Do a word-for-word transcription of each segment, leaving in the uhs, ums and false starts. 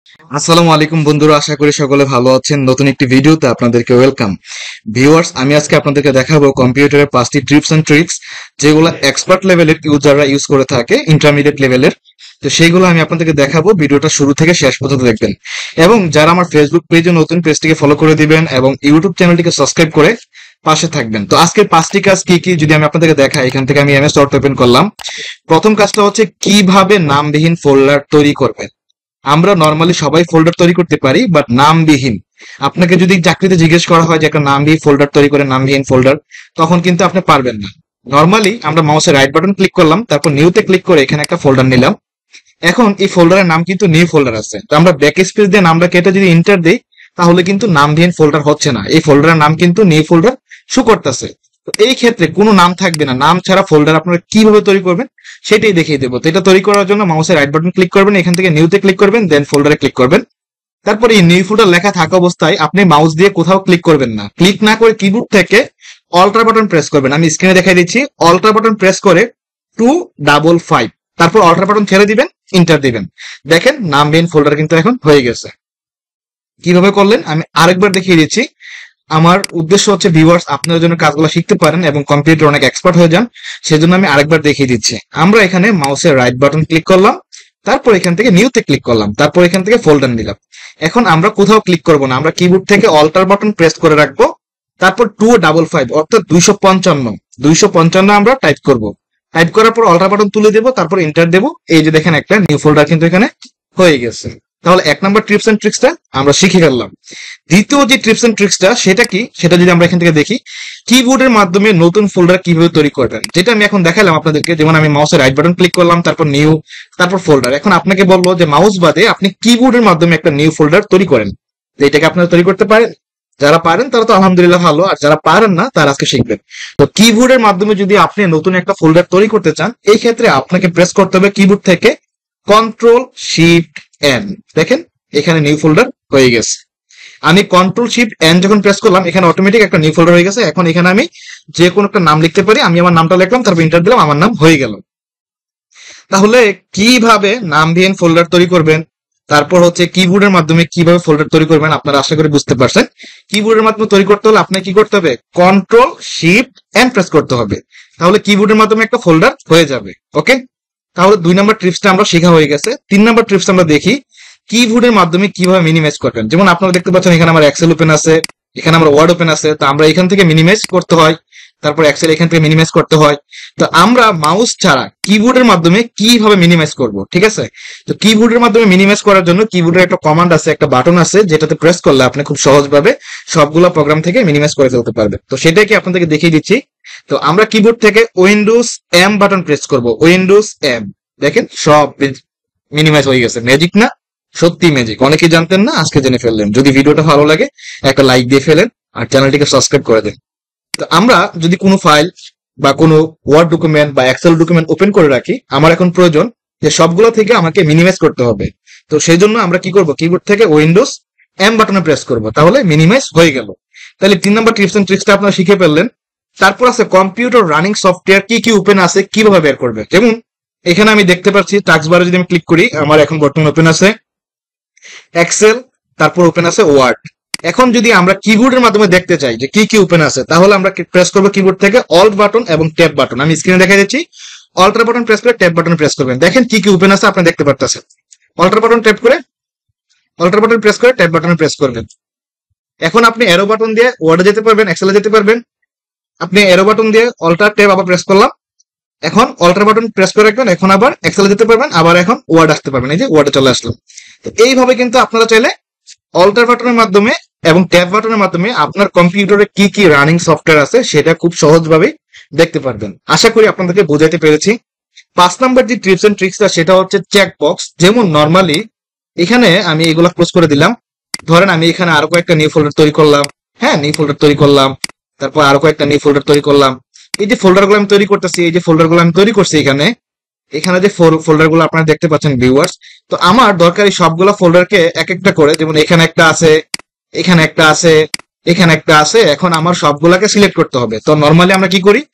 আসসালামু আলাইকুম বন্ধুরা, আশা করি সকলে ভালো আছেন। নতুন একটি ভিডিওতে আপনাদেরকে ওয়েলকাম। ভিউয়ার্স, আমি আজকে আপনাদেরকে দেখাবো কম্পিউটারের পাঁচটি টিপস এন্ড ট্রিক্স, যেগুলো এক্সপার্ট লেভেলের ইউজাররা ইউজ করে থাকে, ইন্টারমিডিয়েট লেভেলের। তো সেইগুলো আমি আপনাদেরকে দেখাবো। ভিডিওটা শুরু থেকে শেষ পর্যন্ত দেখবেন, এবং যারা আমার ফেসবুক পেজে নতুন, পেজটিকে ফলো করে দিবেন এবং ইউটিউব চ্যানেলটিকে সাবস্ক্রাইব করে পাশে থাকবেন। তো আজকের পাঁচটি কাজ কি কি যদি আমি আপনাদেরকে দেখাই, এখান থেকে আমি এমএস ওয়ার্ড ওপেন করলাম। প্রথম কাজটা হচ্ছে কিভাবে নামবিহীন ফোল্ডার তৈরি করবেন। আমরা নর্মালি সবাই ফোল্ডার তৈরি করতে পারি, বাট নামবিহীন। আপনাকে যদি চাকরিতে জিজ্ঞেস করা হয় যে একটা নামবিহীন ফোল্ডার তৈরি করে, নামবিহীন ফোল্ডার, তখন কিন্তু আপনি পারবেন না। নর্মালি আমরা মাউসের রাইট বাটন ক্লিক করলাম, তারপর নিউতে ক্লিক করে এখানে একটা ফোল্ডার নিলাম। এখন এই ফোল্ডারের নাম কিন্তু নিউ ফোল্ডার আছে, তো আমরা ব্যাক স্পেস দিয়ে নামটা কেটে যদি এন্টার দিই, তাহলে কিন্তু নামবিহীন ফোল্ডার হচ্ছে না, এই ফোল্ডারের নাম কিন্তু নিউ ফোল্ডার শো করতেছে। তো এই ক্ষেত্রে কোনো নাম থাকবে না। নাম ছাড়া ফোল্ডার আপনারা কিভাবে তৈরি করবেন সেটাই দেখিয়ে দেবো। তো এটা তৈরি করার জন্য মাউসের রাইট বাটন ক্লিক করবেন, এখান থেকে নিউতে ক্লিক করবেন, দেন ফোল্ডারে ক্লিক করবেন। তারপর এই নিউ ফোল্ডার লেখা থাকা অবস্থায় আপনি মাউস দিয়ে কোথাও ক্লিক করবেন না। ক্লিক না করে কিবোর্ড থেকে অল্টার বাটন প্রেস করবেন। আমি স্ক্রিনে দেখাই দিচ্ছি। অল্টার বাটন প্রেস করে টু ডাবল ফাইভ, তারপর অল্টার বাটন ছেড়ে দিবেন, ইন্টার দিবেন। দেখেন নামবিহীন ফোল্ডার কিন্তু এখন হয়ে গেছে। কিভাবে করলেন আমি আরেকবার দেখিয়ে দিচ্ছি। আমার উদ্দেশ্য হচ্ছে ভিউয়ার্স আপনারা যেন কাজগুলো শিখতে পারেন এবং কম্পিউটার অনেক এক্সপার্ট হয়ে যান, সেজন্য আমি আরেকবার দেখিয়ে দিচ্ছি। আমরা এখানে মাউসের রাইট বাটন ক্লিক করলাম, তারপর এখান থেকে নিউতে ক্লিক করলাম, তারপর এখান থেকে ফোল্ডার নিলাম। এখন আমরা কোথাও ক্লিক করব না, আমরা কিবোর্ড থেকে অল্টার বাটন প্রেস করে রাখবো, তারপর টু ডাবল ফাইভ অর্থাৎ দুইশো পঞ্চান্ন দুইশো পঞ্চান্ন আমরা টাইপ করব। টাইপ করার পর অল্টার বাটন তুলে দেবো, তারপর এন্টার দেবো। এই যে দেখেন একটা নিউ ফোল্ডার কিন্তু এখানে হয়ে গেছে। তাহলে এক নাম্বার ট্রিপস এন্ড ট্রিক্সটা আমরা শিখে ফেললাম। দ্বিতীয় যে ট্রিপস এন্ড ট্রিক্সটা সেটা কি, সেটা যদি আমরা এখান থেকে দেখি, কিবোর্ডের মাধ্যমে নতুন ফোল্ডার কিভাবে তৈরি করবেন, যেটা আমি এখন দেখালাম আপনাদেরকে। যেমন আমি মাউসের রাইট বাটন ক্লিক করলাম, তারপর নিউ, তারপর ফোল্ডার। এখন আপনাকে বলবো যে মাউস বাদে আপনি কিবোর্ডের মাধ্যমে একটা নিউ ফোল্ডার তৈরি করেন। তো এটাকে আপনারা তৈরি করতে পারেন। যারা পারেন তারা তো আলহামদুলিল্লাহ ভালো, আর যারা পারেন না তারা আজকে শিখবেন। তো কিবোর্ডের মাধ্যমে যদি আপনি নতুন একটা ফোল্ডার তৈরি করতে চান, এই ক্ষেত্রে আপনাকে প্রেস করতে হবে কিবোর্ড থেকে কন্ট্রোল শিফট এন। দেখেন এখানে নিউ ফোল্ডার হয়ে গেছে। আমি কন্ট্রোল শিফট এন যখন প্রেস করলাম, এখানে অটোমেটিক একটা নিউ ফোল্ডার হয়ে গেছে। এখন এখানে আমি যে কোনো একটা নাম লিখতে পারি। আমি আমার নামটা লিখলাম, তারপর এন্টার দিলাম, আমার নাম হয়ে গেল। তাহলে কিভাবে নামবিহীন ফোল্ডার তৈরি করবেন, তারপর হচ্ছে কিবোর্ডের মাধ্যমে কিভাবে ফোল্ডার তৈরি করবেন, আপনারা আশা করি বুঝতে পারছেন। কিবোর্ডের মাধ্যমে তৈরি করতে হলে আপনাকে কি করতে হবে, কন্ট্রোল শিফট এন প্রেস করতে হবে। তাহলে কিবোর্ডের মাধ্যমে একটা ফোল্ডার হয়ে যাবে। ওকে, তাহলে দুই নাম্বার ট্রিপসটা আমরা শেখা হয়ে গেছে। তিন নাম্বার ট্রিপস আমরা দেখি কিবোর্ডের মাধ্যমে কিভাবে মিনিমাইজ করবেন। যেমন আপনারা দেখতে পাচ্ছেন এখানে আমার এক্সেল ওপেন আছে, এখানে আমার ওয়ার্ড ওপেন আছে। তো আমরা এখান থেকে মিনিমাইজ করতে হয়, তারপর এক্সেল এখান থেকে মিনিমাইজ করতে হয়। তো আমরা মাউস ছাড়া কিবোর্ডের মাধ্যমে কিভাবে মিনিমাইজ করব, ঠিক আছে? তো কিবোর্ডের মাধ্যমে মিনিমাইজ করার জন্য কিবোর্ডের একটা কমান্ড আছে, একটা বাটন আছে, যেটাতে প্রেস করলে আপনি খুব সহজভাবে সবগুলো প্রোগ্রাম থেকে মিনিমাইজ করে ফেলতে পারবেন। তো সেটাকে আপনাদেরকে দেখিয়ে দিচ্ছি। তো আমরা কিবোর্ড থেকে উইন্ডোজ এম বাটন প্রেস করব, উইন্ডোজ এম। দেখেন সব মিনিমাইজ হয়ে গেছে। ম্যাজিক না? সত্যি ম্যাজিক। অনেকেই জানতেন না, আজকে জেনে ফেললেন। যদি ভিডিওটা ভালো লাগে একটা লাইক দিয়ে ফেলেন আর চ্যানেলটিকে সাবস্ক্রাইব করে দেন। তো আমরা যদি কোনো ফাইল বা কোনো ওয়ার্ড ডকুমেন্ট বা এক্সেল ডকুমেন্ট ওপেন করে রাখি, আমার এখন প্রয়োজন যে সবগুলো থেকে আমাকে মিনিমাইজ করতে হবে। তো সেই জন্য আমরা কি করব, কিবোর্ড থেকে উইন্ডোজ এম বাটনে প্রেস করব, তাহলে মিনিমাইজ হয়ে গেল। তাহলে তিন নম্বর টিপস এন্ড ট্রিক্সটা আপনারা শিখে ফেললেন। তারপর আছে কম্পিউটার রানিং সফটওয়্যার কি কি ওপেন আছে কিভাবে বের করবে। যেমন এখানে আমি দেখতে পাচ্ছি টাস্ক বারে যদি আমি ক্লিক করি, আমার এখন বর্তমানে ওপেন আছে এক্সেল, তারপর ওপেন আছে ওয়ার্ড। এখন যদি আমরা কিবোর্ডের মাধ্যমে দেখতে চাই যে কি কি ওপেন আছে, তাহলে আমরা প্রেস করবো কিবোর্ড থেকে অল্ট বাটন এবং ট্যাব বাটন। আমি স্ক্রিনে দেখা যাচ্ছি, অল্টার বাটন প্রেস করে ট্যাব বাটন প্রেস করবেন। দেখেন কি কি ওপেন আছে আপনি দেখতে পারতেছেন। অল্টার বাটন ট্যাপ করে অল্টার বাটন প্রেস করে ট্যাব বাটন প্রেস করবেন। এখন আপনি এরো বাটন দিয়ে ওয়ার্ডে যেতে পারবেন, এক্সেলে যেতে পারবেন। আপনি এরো বাটন দিয়ে অল্টার ট্যাব আবার প্রেস করলাম, এখন অল্টার বাটন প্রেস করে রাখবেন, এখন আবার এক্সেলে যেতে পারবেন, আবার এখন ওয়ার্ড আসতে পারবেন। এই যে ওয়ার্ডে চলে আসলো। তো এইভাবে কিন্তু আপনারা চাইলে অল্টার বাটনের মাধ্যমে এবং ট্যাব বাটনের মাধ্যমে আপনার কম্পিউটারে কি কি রানিং সফটওয়্যার আছে সেটা খুব সহজভাবে দেখতে পারবেন। আশা করি আপনাদেরকে বোঝাতে পেরেছি। পাঁচ নাম্বার যে টিপস এন্ড ট্রিক্সটা সেটা হচ্ছে চেক বক্স। যেমন নর্মালি এখানে আমি এগুলা ক্লোজ করে দিলাম। ধরেন আমি এখানে আরো কয়েকটা নিউ ফোল্ডার তৈরি করলাম, হ্যাঁ নিউ ফোল্ডার তৈরি করলাম, তারপর আরো কয়েকটা নিউ ফোল্ডার তৈরি করলাম। এই যে ফোল্ডার গুলো আমি তৈরি করতেছি, এই যে ফোল্ডার গুলো আমি তৈরি করছি এখানে, এখানে যে ফোল্ডার গুলো আপনারা দেখতে পাচ্ছেন ভিউয়ার্স, তো আমার দরকারি সবগুলো ফোল্ডারকে এক একটা করে, যেমন এখানে একটা আছে, এখানে একটা আছে, এখানে একটা আছে, এখন আমার সবগুলাকে সিলেক্ট করতে হবে। তো নর্মালি আমরা কি করি,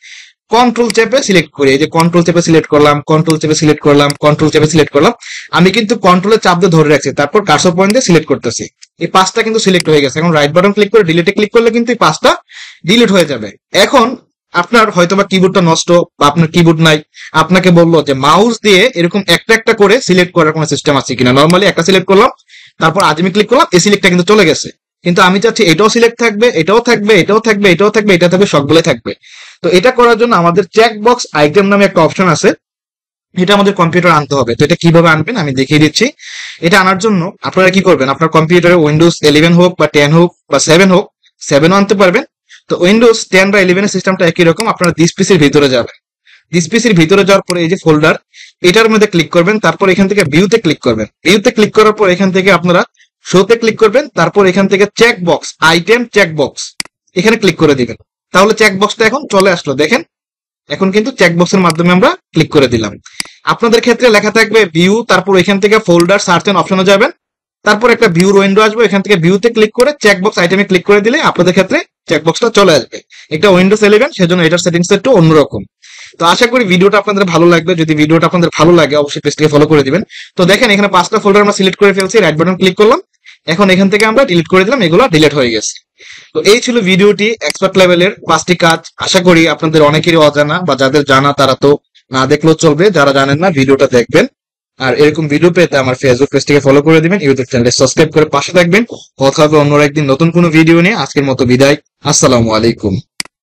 কন্ট্রোল চেপে সিলেক্ট করি। এই যে কন্ট্রোল চেপে সিলেক্ট করলাম, কন্ট্রোল চেপে সিলেক্ট করলাম, কন্ট্রোল চেপে সিলেক্ট করলাম। আমি কিন্তু কন্ট্রোলের চাপ দিয়ে ধরে রাখছি, তারপর কার্সর পয়েন্ট দিয়ে সিলেক্ট করতেছি। এই পাঁচটা কিন্তু সিলেক্ট হয়ে গেছে। এখন রাইট বাটন ক্লিক করে ডিলিটে ক্লিক করলে কিন্তু এই পাঁচটা ডিলিট হয়ে যাবে। এখন আপনার হয়তোবা কিবোর্ডটা নষ্ট বা আপনার কিবোর্ড নাই, আপনাকে বললো যে মাউস দিয়ে এরকম একটা একটা করে সিলেক্ট করার কোনো সিস্টেম আছে কিনা। নর্মালি একটা সিলেক্ট করলাম, তারপর আজমি ক্লিক করলাম, এই সিলেক্টটা কিন্তু চলে গেছে। কিন্তু আমি চাচ্ছি এটাও সিলেক্ট থাকবে, এটাও থাকবে, এটাও থাকবে, এটাও থাকবে, এটা থাকবে, সবগুলোই থাকবে। তো এটা করার জন্য আমাদের চেক বক্স আইটেম নামে একটা অপশন আছে, এটা আমাদের কম্পিউটার আনতে হবে। তো এটা কিভাবে আনবেন আমি দেখিয়ে দিচ্ছি। এটা আনার জন্য আপনারা কি করবেন, আপনার কম্পিউটারে উইন্ডোজ ইলেভেন হোক বা টেন হোক বা সেভেন হোক, সেভেনও আনতে পারবেন। তো উইন্ডোজ টেন বা ইলেভেন এর সিস্টেমটা একই রকম। আপনারা দিস পিসির ভিতরে যাবেন, দিস পিসির ভিতরে যাওয়ার পরে এই যে ফোল্ডার, এটার মধ্যে ক্লিক করবেন, তারপর এখান থেকে ভিউতে ক্লিক করবেন। ভিউতে ক্লিক করার পর এখান থেকে আপনারা শোতে ক্লিক করবেন, তারপর এখান থেকে check box item check box এখানে ক্লিক করে দিবেন। তাহলে চেক বক্সটা এখন চলে আসলো, দেখেন এখন কিন্তু চেক বক্সের মাধ্যমে আমরা ক্লিক করে দিলাম। আপনাদের ক্ষেত্রে লেখা থাকবে ভিউ, তারপর এখান থেকে ফোল্ডার সার্চ এন্ড অপশনে যাবেন, তারপর একটা ভিউর উইন্ডো আসবে, এখান থেকে ভিউতে ক্লিক করে চেক বক্স আইটেমে ক্লিক করে দিলে আপনাদের ক্ষেত্রে চেক বক্সটা চলে আসবে। এটা উইন্ডোজ ইলেভেন, সেজন্য এটার সেটিংস একটু অন্যরকম। তো আশা করি ভিডিওটা আপনাদের ভালো লাগবে। যদি ভিডিওটা আপনাদের ভালো লাগে অবশ্যই পেজটিকে ফলো করে দিবেন। তো দেখেন এখানে পাঁচটা ফোল্ডার আমরা সিলেক্ট করে ফেলছি, রাইট বাটন ক্লিক করলাম, এখন এখান থেকে আমরা ডিলিট করে দিলাম, এগুলো ডিলিট হয়ে গেছে। তো এই ছিল ভিডিওটি, এক্সপার্ট লেভেলের পাঁচটি কাজ। আশা করি আপনাদের অনেকেরই অজানা, বা যাদের জানা তারা তো না দেখলেও চলবে, যারা জানেন না ভিডিওটা দেখবেন। আর এরকম ভিডিও পেতে আমার ফেসবুক পেজটিকে ফলো করে দিবেন, ইউটিউব চ্যানেলে সাবস্ক্রাইব করে পাশে থাকবেন। কথা হবে অন্য একদিন নতুন কোনো ভিডিও নিয়ে। আজকের মতো বিদায়, আসসালামু আলাইকুম।